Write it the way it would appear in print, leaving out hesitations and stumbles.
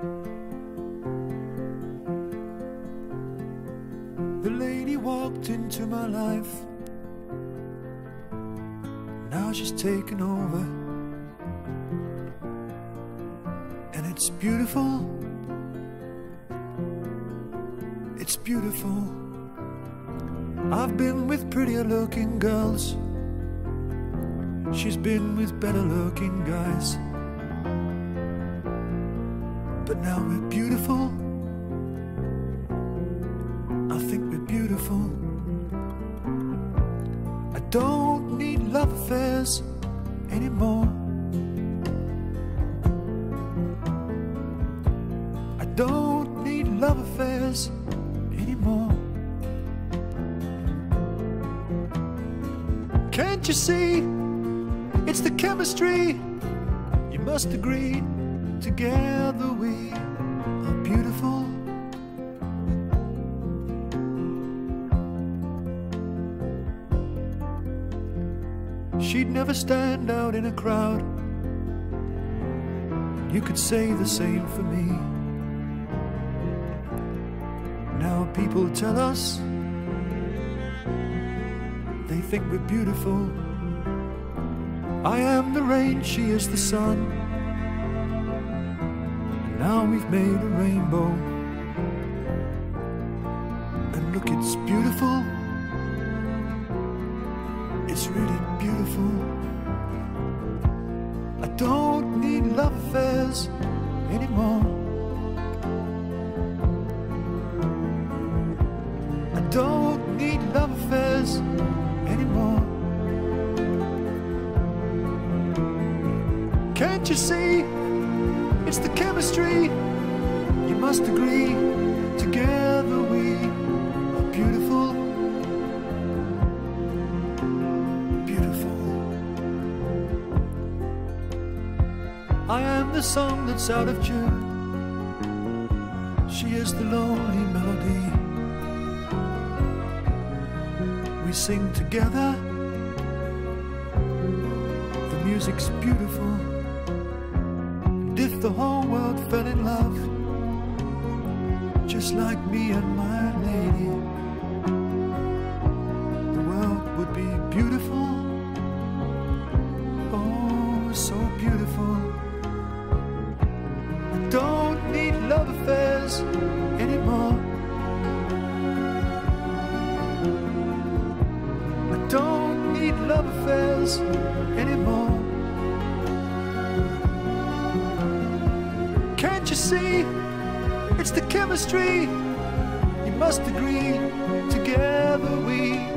The lady walked into my life, now she's taken over, and it's beautiful, it's beautiful. I've been with prettier looking girls, she's been with better looking guys, but now we're beautiful. I think we're beautiful. I don't need love affairs anymore. I don't need love affairs anymore. Can't you see? It's the chemistry. You must agree. Together we are beautiful. She'd never stand out in a crowd. You could say the same for me. Now people tell us they think we're beautiful. I am the rain, she is the sun. And now we've made a rainbow. And look, it's beautiful. It's really beautiful. I don't need love affairs anymore. I don't need love affairs anymore. Can't you see? It's the chemistry. You must agree. Together we are beautiful. I am the song that's out of tune. She is the lonely melody. We sing together. The music's beautiful. And if the whole world fell in love, just like me and my lady, the world would be beautiful. Oh, so beautiful. Don't need love affairs anymore. I don't need love affairs anymore. Can't you see? It's the chemistry. You must agree. Together we